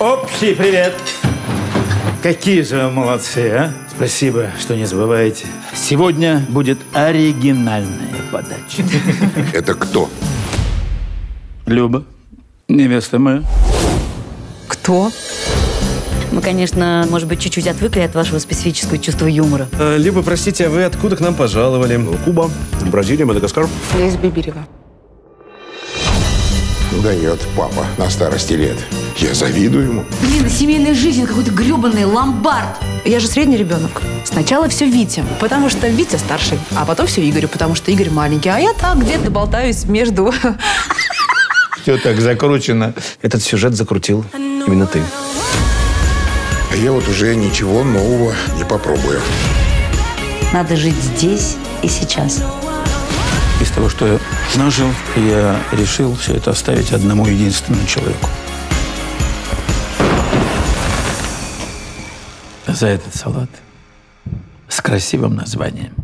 Общий привет. Какие же вы молодцы, а? Спасибо, что не забываете. Сегодня будет оригинальная подача. Это кто? Люба, невеста моя. Кто? Мы, конечно, может быть, чуть-чуть отвыкли от вашего специфического чувства юмора. Люба, простите, а вы откуда к нам пожаловали? Куба, Бразилия, Мадагаскар. Я из Бибирева. Дает папа на старости лет. Я завидую ему. Блин, семейная жизнь какой-то гребаный ломбард. Я же средний ребенок. Сначала все Витя, потому что Витя старший, а потом все Игорю, потому что Игорь маленький. А я так где-то болтаюсь между... Все так закручено. Этот сюжет закрутил именно ты. А я вот уже ничего нового не попробую. Надо жить здесь и сейчас. Из того, что я нажил, я решил все это оставить одному единственному человеку. За этот салат с красивым названием.